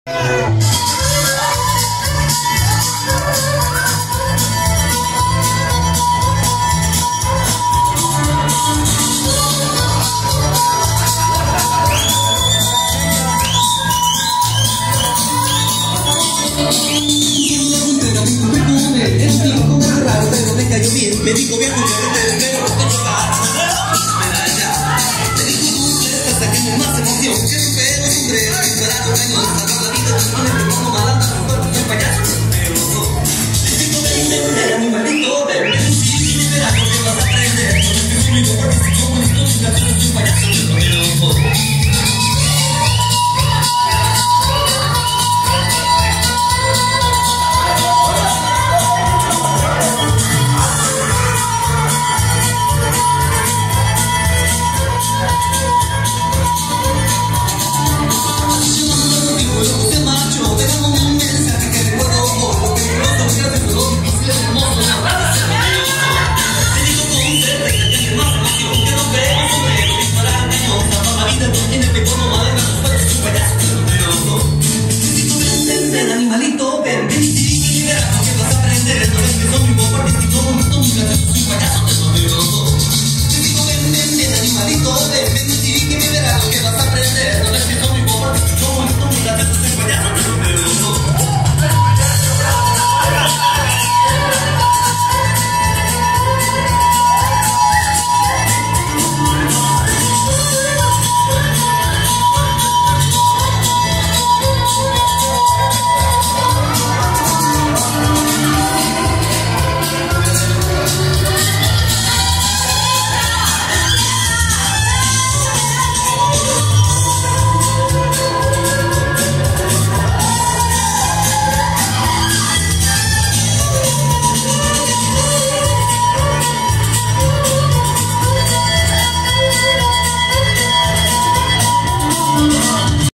Me dijo viejo que te espero por todo lugar. Medalla, me dijo hasta que me más emoción. Que un pelo sombrero, disparado, años, atrás la vida.